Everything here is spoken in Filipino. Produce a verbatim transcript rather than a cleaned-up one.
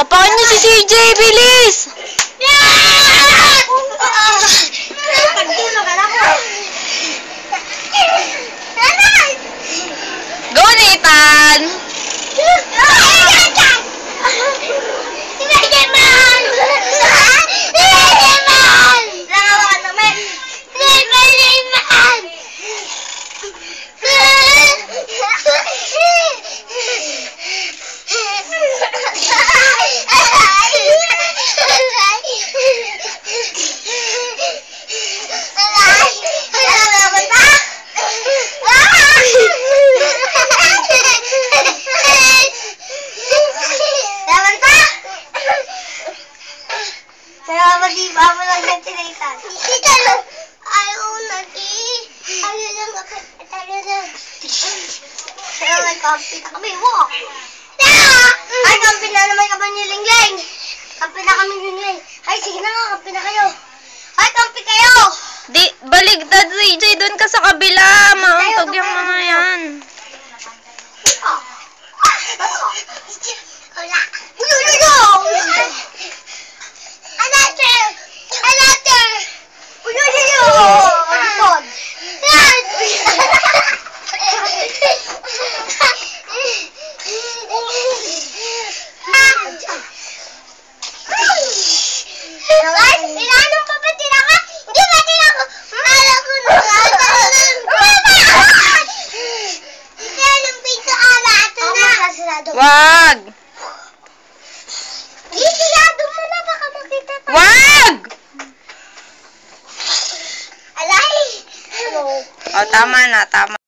Sapakin niyo si C J, bilis! Go, Nathan! Kaya maliba mo lang yung tinaitan. Kita lang. Ayaw nagi. Ayaw lang ako. Ayaw lang. Kaya may kampi na kami. Wow. Ay, kampi na naman kami ni Lingling. Kampi na kami ni Lingling. Ay, sige na nga. Kampi na kayo. Ay, kampi kayo. Di, baligtad C J, doon ka sa kabila. Mauntog yung mga yan. Wala. Uyo-yo-yo. Another! Another! Uyo-yo-yo! Magpod! Yan! Guys, ilanong pa ba tinaka? Hindi ba tinaka? Mala ko na kaya ng pinto ala. Ito na. Wag! Isiyado mo na baka makita pa. Wag! Alay! Hello. O, tama na, tama.